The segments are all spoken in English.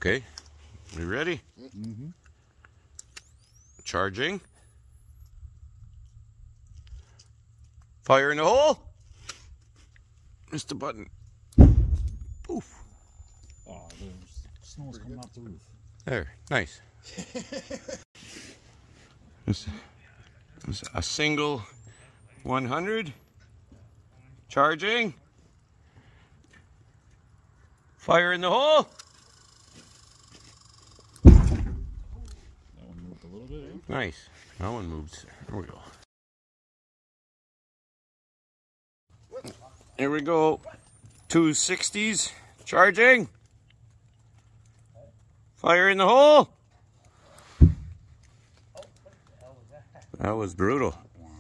Okay, you ready? Mm-hmm. Charging. Fire in the hole. Missed the button. Poof. Oh, the snow's coming off the roof. There, nice. This is a single 100. Charging. Fire in the hole. That one moved a little bit, eh? Nice. That one moved. There we go. Here we go. 260s. Charging. Fire in the hole. That was brutal.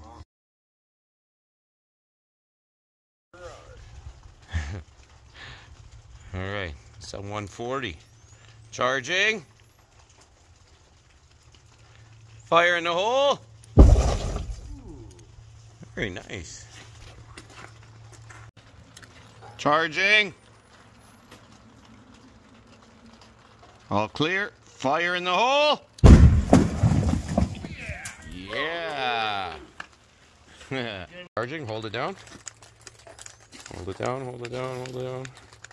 All right, it's a 140. Charging. Fire in the hole. Very nice. Charging. All clear. Fire in the hole. Yeah. Charging. Hold it down. Hold it down. Hold it down. Hold it down.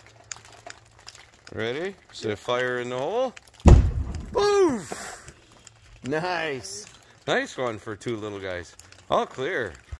Ready? Set fire in the hole. Boom! Nice. Nice one for two little guys. All clear.